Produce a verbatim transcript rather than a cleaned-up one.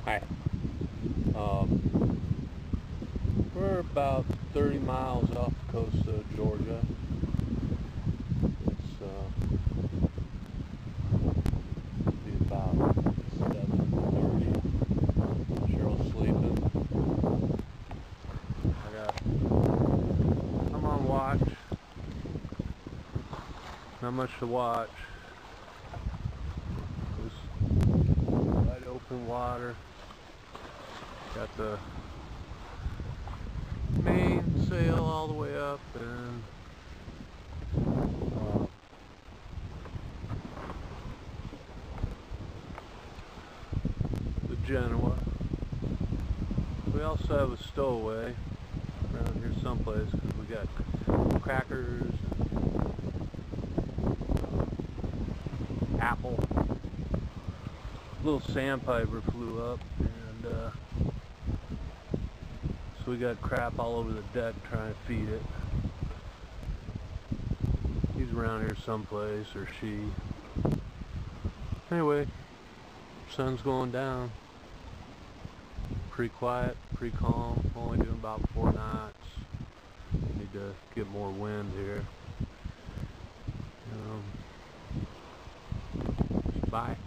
Hi. Um, we're about thirty miles off the coast of Georgia. It's uh, be about seven thirty. Cheryl's sleeping. I got. I'm on watch. Not much to watch. Just wide open water. Got the mainsail all the way up and uh, the Genoa. We also have a stowaway around here someplace because we got crackers and uh, apple. Little sandpiper flew up and uh, so we got crap all over the deck trying to feed it. He's around here someplace, or she. Anyway, sun's going down. Pretty quiet, pretty calm. Only doing about four knots. Need to get more wind here. Um, bye.